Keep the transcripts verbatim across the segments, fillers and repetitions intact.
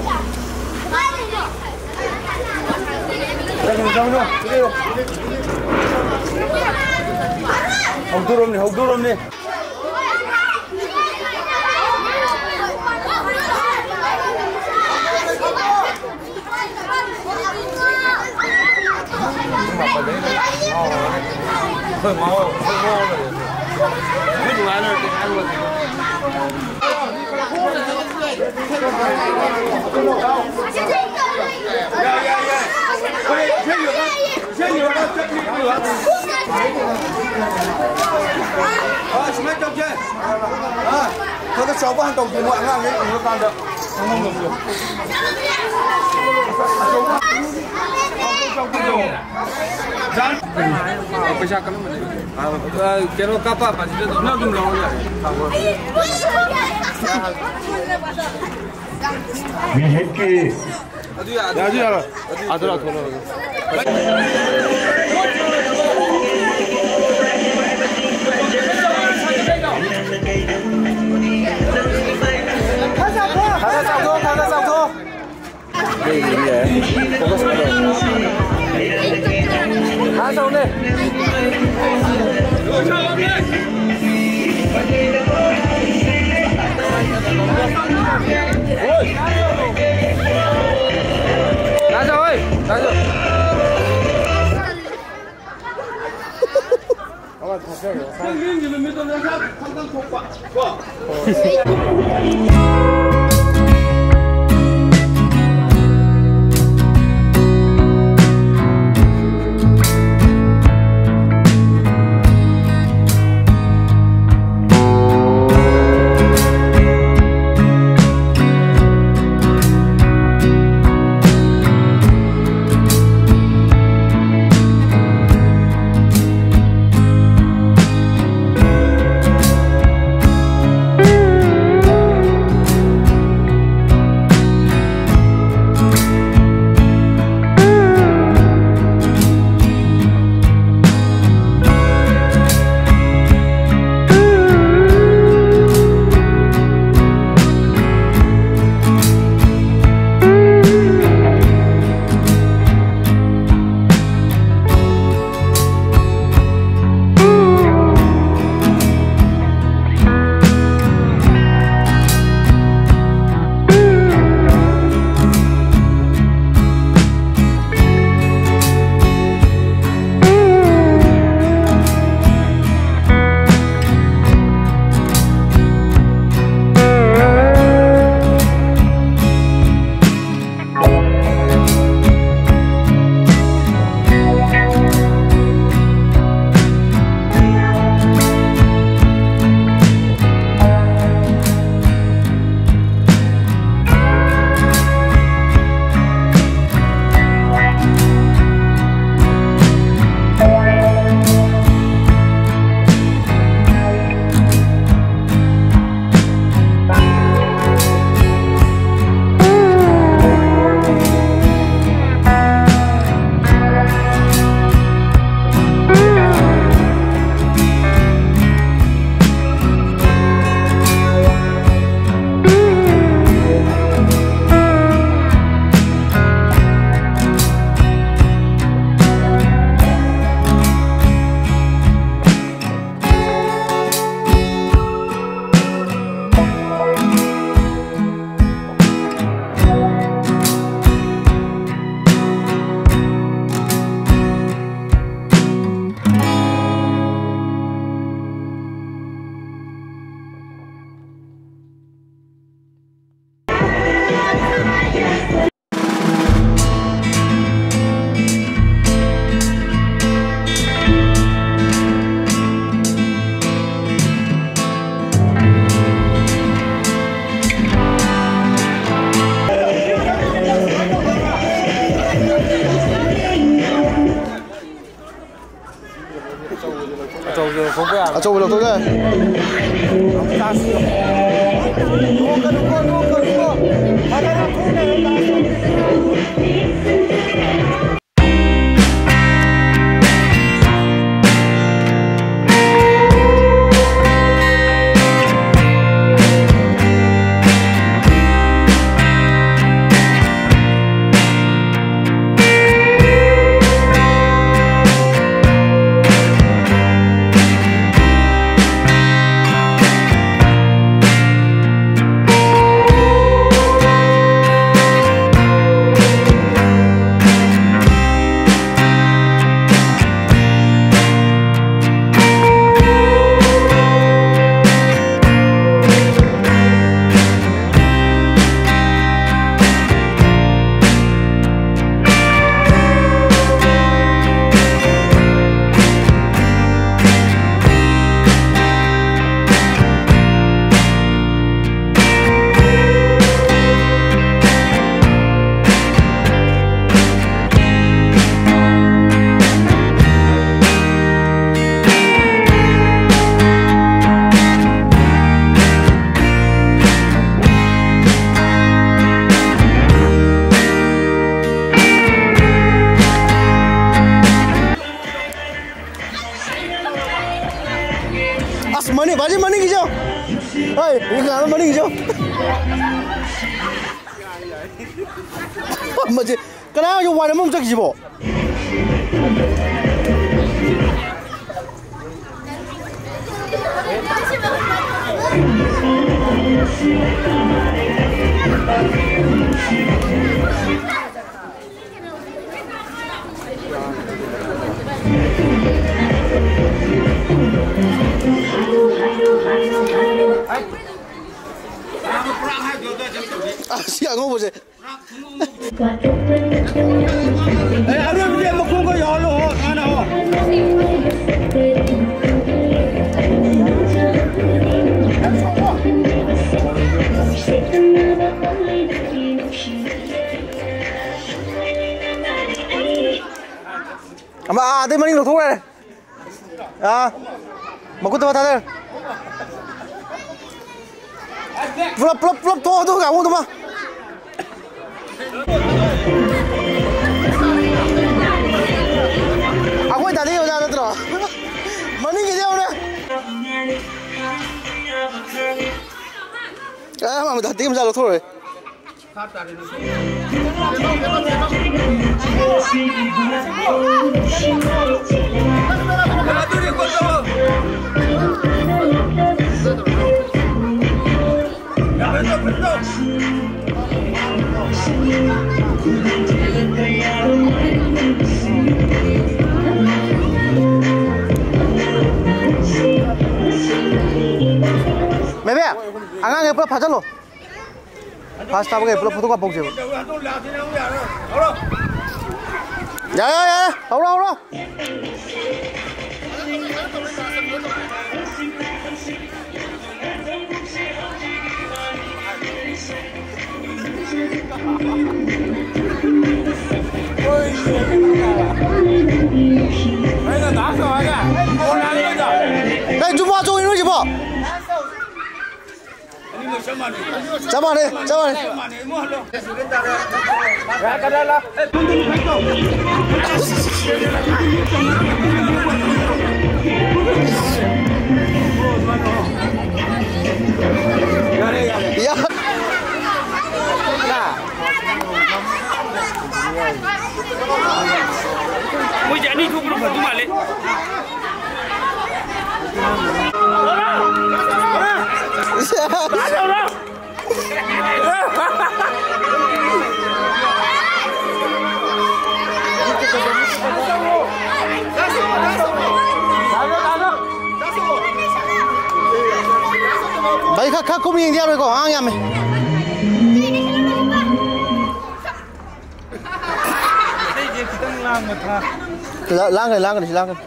Hồng turun nih, hồng turun nih. Hơi máu, hơi máu rồi. Biết đủ ăn rồi, ăn luôn. Yeah, yeah, yeah. Ôi, chết nhiều lắm, chết nhiều lắm, chết nhiều lắm. Ờ, xin mấy trong chơi. À, thôi cái sáu có hàng tổng tiền ngoại ngang ấy, nó tan được. Không không được được. Pesa kalau mana? Kilo kapal apa? Jadi tu nak jumlah orang. Nghe hết kì. Adu ya, adu ya. Adu lah tholo. Thằng sao thô, thằng sao thô. Đây gì vậy? Không có sao đâu. Há sao đây? Ôi! Đá rồi, đá rồi. Các bạn thấy không? Cái gì mình biết đâu ra khác, không có không quả. Quả. Trâu rồi không quen. À, trâu được thôi đây. Ra xưa. Đúng không? Đúng không? Đúng không? Đúng không? À, đây là khu này là Oi, ini kan mana hijau? Macam, kenapa you warna mau cakap hijau? Siapa ngomong sih? Eh, ada dia mau kau ya Allah, mana oh? Ama ada mana yang luar? Ah, mau kau tahu tak ada? Flop flop flop tu tu kamu tu mah. Aku tadi udah ada terus. Mana ni dia orang? Ah, mama tadi macam lu tu. Bebe, angan ke pula pasal lo? Pas tahu ke pula foto kau pokok. Ya ya ya, tahu lah tahu lah. Eh, jumpa jumpa ini jumpa. Sama ni, sama ni. Ya. Mau jadi tu belum bantu malik. Ada orang. Baik kak, kau minyak dia berko, angin ame. Langgan, langgan, langgan.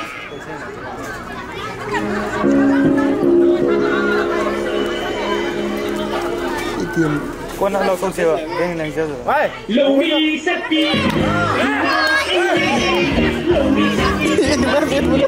Kau nak langsung siapa? Yang yang siapa? Wei, Lomi sepi. Ini berbeda.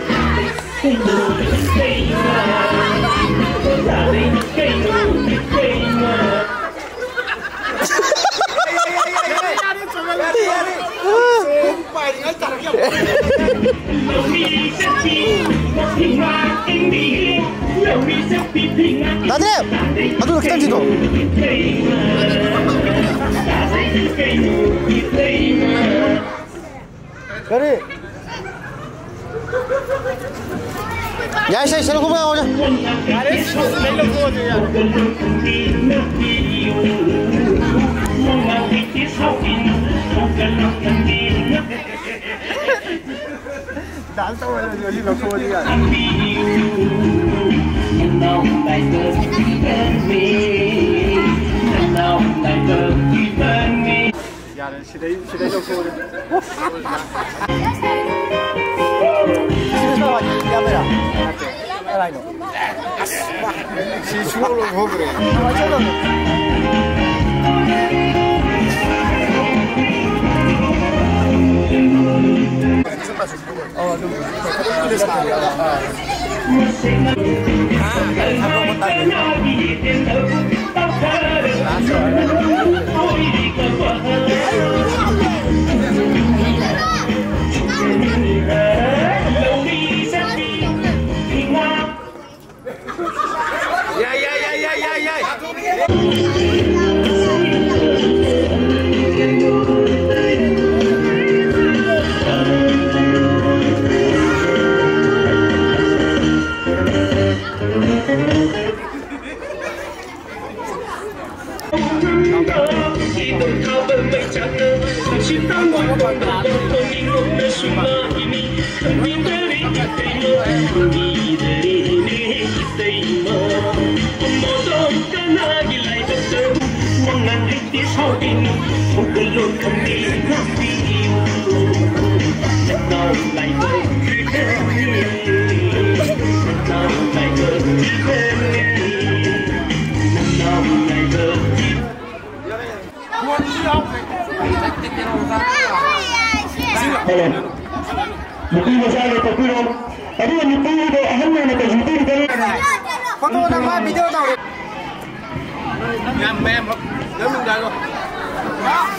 Tadi, aduh kita jitu. Kari. Ya, saya selalu kau bawa aja. Kari, selalu kau aja. Dan tahu ada jadi lokal dia. Ya, sudah sudah lokal dia. Ya, berapa? Apa itu? Si suolo hobre. Oh, aduh. Ya ya ya ya. Mungkin masalah tapi orang tadi yang itu itu aham yang nak jual itu kan? Foto nama video tahu. Ngam mem, dia mengganggu.